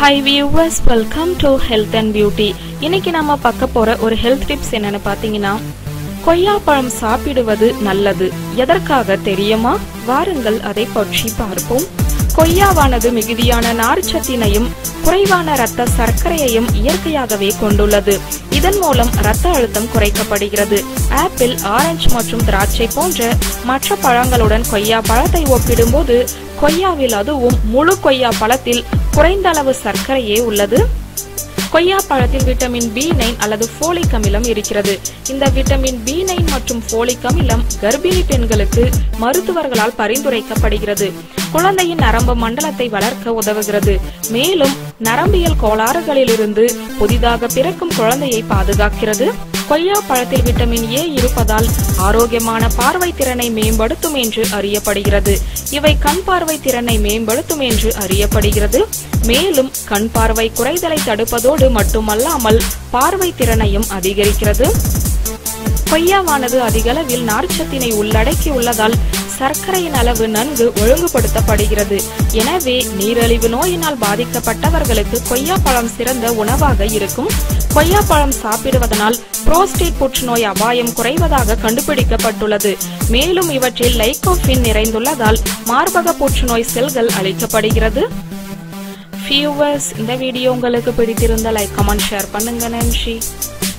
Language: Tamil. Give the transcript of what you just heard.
Hi viewers, welcome to Health and Beauty. இன்னைக்கு நாம பார்க்க போற ஒரு ஹெல்த் டிப்ஸ் என்னன்னு பாத்தீங்கன்னா, கொய்யா பழம் சாப்பிடுவது நல்லது. எதற்காக தெரியுமா? வாருங்கள் அதை பற்றி பார்ப்போம். கொய்யாவானது மிகுதியான நார்ச்சத்தினையும் குறைவான இரத்த சர்க்கரையையும் இயற்கையாகவே கொண்டுள்ளது. இதன் மூலம் இரத்த அழுத்தம் குறைக்கப்படுகிறது. ஆப்பிள், ஆரஞ்சு மற்றும் திராட்சை போன்ற மற்ற பழங்களுடன் கொய்யா பழத்தை ஒப்பிடும்போது கொய்யாவில், அதுவும் முழு கொய்யா பழத்தில் குறைந்த அளவு சர்க்கரையே உள்ளது. கொய்யா பழத்தில் விட்டமின் B9 அல்லது ஃபோலிக் அமிலம் இருக்கிறது. இந்த விட்டமின் B9 மற்றும் ஃபோலிக் அமிலம் கர்ப்பிணி பெண்களுக்கு மருத்துவர்களால் பரிந்துரைக்கப்படுகிறது. குழந்தையின் நரம்பு மண்டலத்தை வளர்க்க உதவுகிறது. மேலும் நரம்பியல் கோளாறுகளிலிருந்து புதிதாக பிறக்கும் குழந்தையை பாதுகாக்கிறது. கொய்யா பழத்தில் விட்டமின் A இருப்பதால் ஆரோக்கியமான பார்வை திறனை மேம்படுத்தும் என்று அறியப்படுகிறது. இவை கண் பார்வை திறனை மேம்படுத்தும் என்று அறியப்படுகிறது. மேலும் கண் பார்வை குறைதலை தடுப்பதோடு மட்டுமல்லாமல் பார்வை திறனையும் அதிகரிக்கிறது. கொய்யாவானது அதிகளவில் நார்ச்சத்தினை உள்ளடக்கி உள்ளதால் சர்க்கரையின் அளவு நன்கு ஒழுங்குபடுத்தப்படுகிறது. எனவே நீரிழிவு நோயினால் பாதிக்கப்பட்டவர்களுக்கு கொய்யா பழம் சிறந்த உணவாக இருக்கும். கொய்யா பழம் சாப்பிடுவதனால் புரோஸ்டேட் புற்றுநோய் அபாயம் குறைவதாக கண்டுபிடிக்கப்பட்டுள்ளது. மேலும் இவற்றில் லைகோபின் நிறைந்துள்ளதால் மார்பக புற்றுநோய் செல்கள் அழிக்கப்படுகிறது. வியூவர்ஸ், இந்த வீடியோ உங்களுக்கு பிடித்திருந்தால் லைக், கமெண்ட், ஷேர் பண்ணுங்க. நன்றி.